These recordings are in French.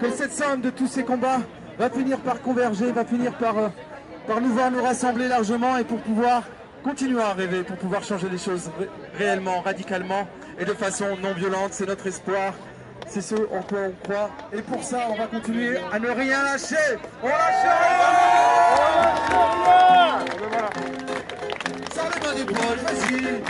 que cette somme de tous ces combats va finir par converger, va finir par nous voir nous rassembler largement et pour pouvoir continuer à rêver, pour pouvoir changer les choses réellement, radicalement et de façon non violente. C'est notre espoir, c'est ce en quoi on croit. Et pour ça, on va continuer à ne rien lâcher. On lâche rien. Sors les mains des poches, vas-y.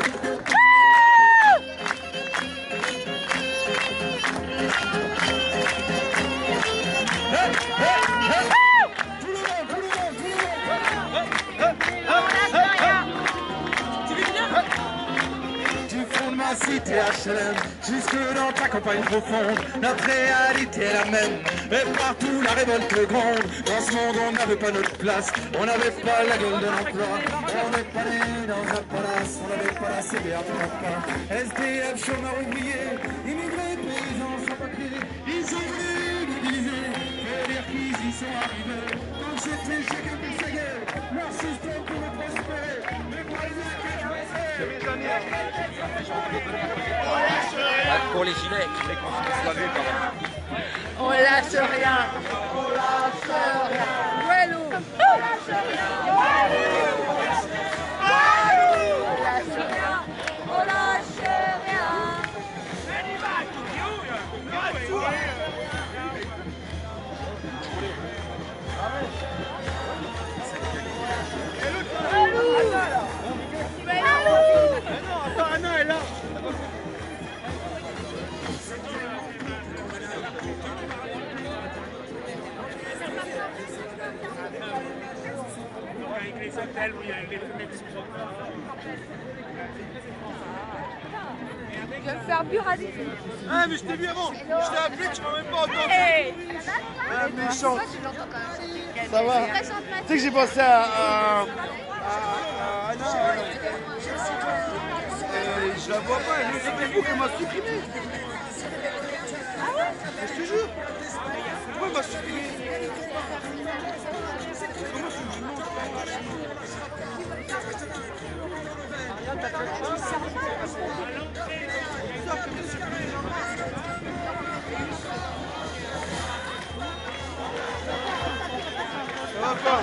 Cité HLM, jusque dans ta campagne profonde, notre réalité est la même, et partout la révolte gronde. Dans ce monde on n'avait pas notre place, on n'avait pas la gueule de l'emploi, on n'est pas né dans un palace, on n'avait pas la CBA de pas. SDF, chômeurs ouvriers, immigrés, paysans sans papier, ils ont voulu nous diviser, faut dire qu'ils y sont arrivés, quand c'était chacun pour sa gueule, leur système pouvait prospérer, mais pour les pour les gilets, je vais qu'on soit vu quand même. On lâche rien. On lâche rien. Walou. On lâche rien. On lâche rien. On lâche rien. Anna est là. Avec les hôtels où il y a les fumées qui sont sur le Je vais me faire burradi. Ah mais je t'ai vu avant. Je t'ai appelé, tu m'as même pas entendu. Hey. Ah méchant. Ça va. Tu sais que j'ai pensé à Anna. Je la vois pas, elle est sur Facebook, elle m'a supprimé. Ah ouais? Je te jure. Pourquoi elle m'a supprimé? Comment je dis non? Ariane, t'as quelque chose? Ça va pas?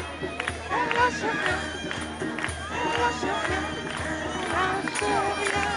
On lâche rien.